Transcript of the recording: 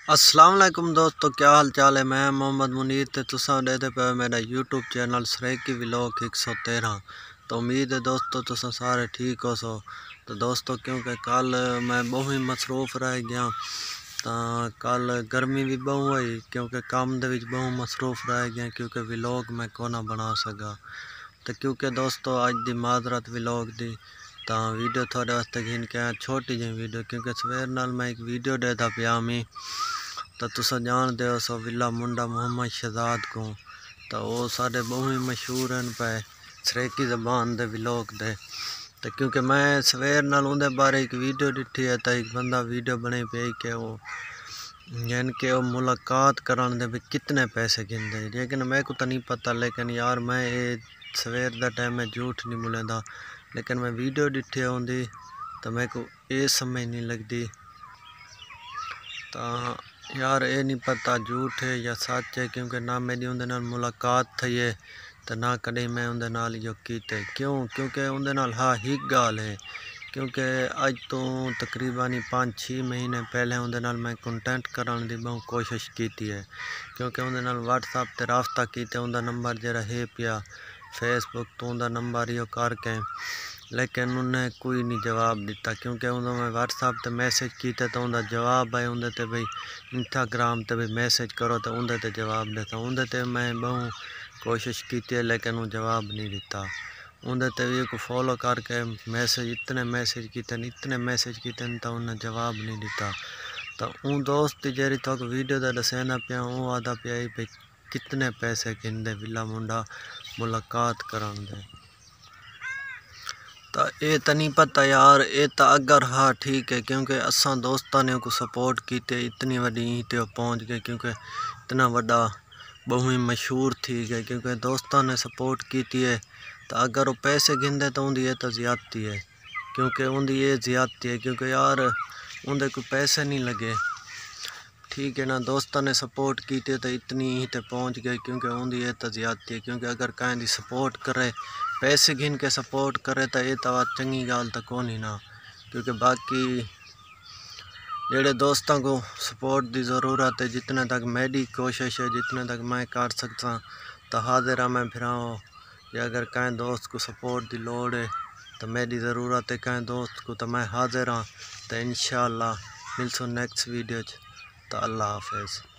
السلام علیکم دوستو، کیا حال چال ہے؟ میں محمد منیر تے تساں دیکھتے پے میرا یوٹیوب چینل سریکی ولاگ 113۔ تو امید ہے دوستو تساں سارے ٹھیک ہو سو۔ تو دوستو کیونکہ کل میں بہت ہی مصروف رہ گیا، تا کل گرمی بھی بہت ہوئی کیونکہ کام دے وچ بہت مصروف رہ گیا کیونکہ ولاگ میں کونا بنا سکا۔ تو کیونکہ دوستو اج دی معذرت ولاگ دی، تا ویڈیو تھوڑے واسطے گھن کے چھوٹی جی ویڈیو، کیونکہ سویر نال میں ایک ویڈیو دیتا پیا میں، تو تساں جان دے ہو سو ولا منڈا محمد شہزاد کو، تو وہ سارے بہت ہی مشہور ہیں پہ سریکی زبان دے ولاگ دے۔ تو کیونکہ میں سویر نال اندے بارے ایک ویڈیو ڈٹھی ہے، تو ایک بندہ ویڈیو بنے پہ کہ وہ یعنی کہ وہ ملاقات کران دے بھی کتنے پیسے گن دے، لیکن میں کو تو نہیں پتہ، لیکن یار میں سویر دا ٹائم میں جھوٹ نہیں بولیندا، لیکن میں ویڈیو ڈٹھی ہوندی تو میں کو یہ سمجھ نہیں لگدی، تا یار یہ نہیں پتہ جھوٹ ہے یا سچ ہے، کیونکہ نہ میری اندے نال ملاقات تھی ہے تو نہ کدی میں اندے نال جو کیتے، کیونکہ اندے نال ہاں ہی گال ہے، کیونکہ اج تو تقریباً 5-6 مہینے پہلے اندے نال میں کنٹینٹ کران دی بہت کوشش کیتی ہے، کیونکہ اندے نال واٹس ایپ تے رابطہ کیتے، اندہ نمبر جڑا ہے پیا فیس بک تو اندہ نمبر یہ کر کے، لیکن انہیں کوئی نہیں جواب دیتا، کیونکہ اندہ میں واٹس ایپ تے میسیج کیتے تو اندہ جواب ہے، اندے تے بھئی انسٹاگرام تے بھی میسیج کرو تو اندے تے جواب دیتا، اندے تے میں بہت کوشش کیتی ہے لیکن وہ جواب نہیں دیتا، اندے تے بھی کو فالو کر کے اتنے میسیج کیتے تو انہیں جواب نہیں دیتا۔ تو اون دوست جیری تو ویڈیو دا دسینا پیا، اون آدھا پیا پہ کتنے پیسے گھندے ولا منڈا ملاقات کران دے، تو اے تو نہیں پتہ یار، اے تو اگر ہاں ٹھیک ہے، کیونکہ اساں دوستاں نے کو سپورٹ کیتے اتنی وڈی تے پہنچ گئے، کیونکہ اتنا وڈا بہت ہی مشہور تھی گئے، کیونکہ دوستاں نے سپورٹ کیتی ہے، تو اگر وہ پیسے گھندے تو اندی یہ تو زیادتی ہے، کیونکہ اندی یہ زیادتی ہے، کیونکہ یار اندے کو پیسے نہیں لگے، ٹھیک ہے نا، دوستاں نے سپورٹ کیتے تو اتنی ہی تے پہنچ گئے، کیونکہ اندی یہ تو زیادتی ہے، کیونکہ اگر کہیں دی سپورٹ کرے، پیسے گھن کے سپورٹ کرے تو یہ تو چنگی گال تو کون ہی نا، کیونکہ باقی جڑے دوستاں کو سپورٹ دی ضرورت ہے، جتنے تک میری کوشش ہے، جتنے تک میں کر سکتا تو حاضر ہاں میں پھراؤں، یا اگر کہیں دوست کو سپورٹ دی لوڑ ہے تو میری ضرورت ہے کہیں دوست کو، تو میں حاضر ہاں، تو انشاءاللہ ملسوں نیکسٹ ویڈیو چ، تو اللہ حافظ۔